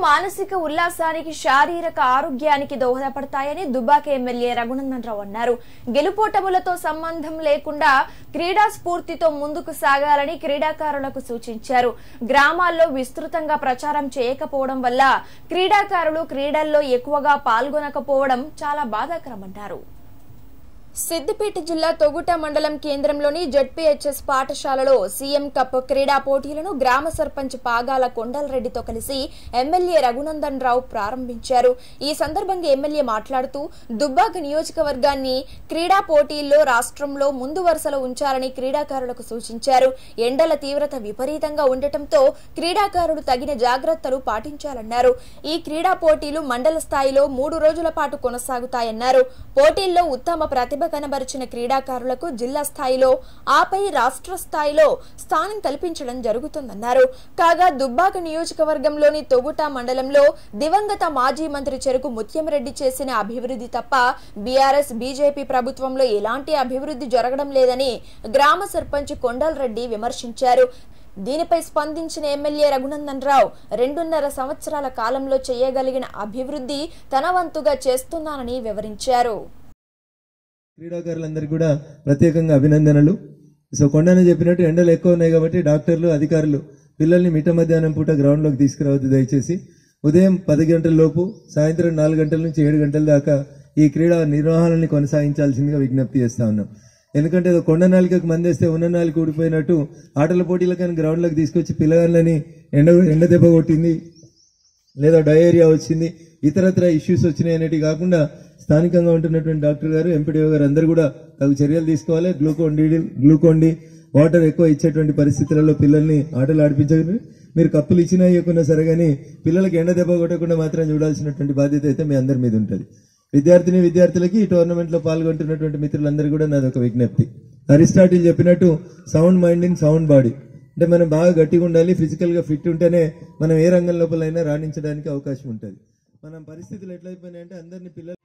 మానసిక ఉల్లాసానికి శారీరక ఆరోగ్యానికి దోహదపడతాయని దుబ్బాక ఎమ్మెల్యే రఘునందన్ రావు అన్నారు. గెలుపోటములతో సంబంధం లేకుండా క్రీడా స్ఫూర్తితో ముందుకు సాగాలని క్రీడాకారులకు సూచించారు. గ్రామాల్లో విస్తృతంగా ప్రచారం చేయకపోవడం వల్ల క్రీడాకారులు క్రీడల్లో ఎక్కువగా పాల్గొనకపోవడం చాలా బాధాకరమన్నారు. సిద్దిపేట జిల్లా తొగుట మండలం కేంద్రంలోని జెడ్పీహెచ్ఎస్ పాఠశాలలో సీఎం కప్ క్రీడా పోటీలను గ్రామ సర్పంచ్ పాగాల కొండలరెడ్డితో కలిసి ఎమ్మెల్యే రఘునందన్ రావు ప్రారంభించారు. ఈ సందర్భంగా ఎమ్మెల్యే మాట్లాడుతూ దుబ్బాక నియోజకవర్గాన్ని క్రీడా పోటీల్లో రాష్ట్రంలో ముందు వరుసలో ఉంచాలని క్రీడాకారులకు సూచించారు. ఎండల తీవ్రత విపరీతంగా ఉండటంతో క్రీడాకారులు తగిన జాగ్రత్తలు పాటించాలన్నారు. ఈ క్రీడా పోటీలు మండల స్థాయిలో 3 రోజుల పాటు కొనసాగుతాయన్నారు. పోటీల్లో ఉత్తమ ప్రతిభ కనబరిచిన క్రీడాకారులకు జిల్లా స్థాయిలో ఆపై రాష్ట్ర స్థాయిలో స్థానం కల్పించడం జరుగుతుందన్నారు. కాగా దుబ్బాక నియోజకవర్గంలోని తొగుట మండలంలో దివంగత మాజీ మంత్రి చెరుకు ముత్యంరెడ్డి చేసిన అభివృద్ధి తప్ప బీఆర్ఎస్ బీజేపీ ప్రభుత్వంలో ఎలాంటి అభివృద్ధి జరగడం లేదని గ్రామ సర్పంచ్ కొండలరెడ్డి విమర్శించారు. దీనిపై స్పందించిన ఎమ్మెల్యే రఘునందన్ రావు 2.5 సంవత్సరాల కాలంలో చేయగలిగిన అభివృద్ధి తన వంతుగా చేస్తున్నానని వివరించారు. క్రీడాకారులందరికీ కూడా ప్రత్యేకంగా అభినందనలు. సో కొండనే చెప్పినట్టు ఎండలు ఎక్కువ ఉన్నాయి కాబట్టి డాక్టర్లు అధికారులు పిల్లల్ని మిట్ట మధ్యాహ్నం పూట గ్రౌండ్లోకి తీసుకురావద్దు. దయచేసి ఉదయం 10 గంటల లోపు సాయంత్రం 4 గంటల నుంచి 7 గంటల దాకా ఈ క్రీడా నిర్వహణని కొనసాగించాల్సిందిగా విజ్ఞప్తి చేస్తా ఉన్నాం. ఎందుకంటే కొండ నాలికకు మందేస్తే ఉన్న నాలిక ఊడిపోయినట్టు ఆటల పోటీలకని గ్రౌండ్లోకి తీసుకొచ్చి పిల్లగాళ్ళని ఎండ దెబ్బ కొట్టింది లేదా డయేరియా వచ్చింది ఇతరత్ర ఇష్యూస్ వచ్చినాయి అనేవి కాకుండా స్థానికంగా ఉంటున్నటువంటి డాక్టర్ గారు ఎంపీడీఓ గారు అందరూ కూడా తగు చర్యలు తీసుకోవాలి. గ్లూకోన్ డి వాటర్ ఎక్కువ ఇచ్చేటువంటి పరిస్థితులలో పిల్లల్ని ఆటలు ఆడిపించగలరు. మీరు కప్పులు ఇచ్చినా ఇవ్వకున్నా సరే కానీ పిల్లలకి ఎండ దెబ్బ కొట్టకుండా మాత్రం చూడాల్సినటువంటి బాధ్యత అయితే మీ అందరి మీద ఉంటుంది. విద్యార్థులకి ఈ టోర్నమెంట్ లో పాల్గొంటున్నటువంటి మిత్రులందరూ కూడా నాది ఒక విజ్ఞప్తి. అరిస్టాటిల్ చెప్పినట్టు sound mind in sound body అంటే మనం బాగా గట్టిగా ఉండాలి. ఫిజికల్ గా ఫిట్ ఉంటేనే మనం ఏ రంగం లోపలైనా రాణించడానికి అవకాశం ఉంటుంది. మనం పరిస్థితులు ఎట్లయిపోయినాయంటే అందరినీ పిల్లలు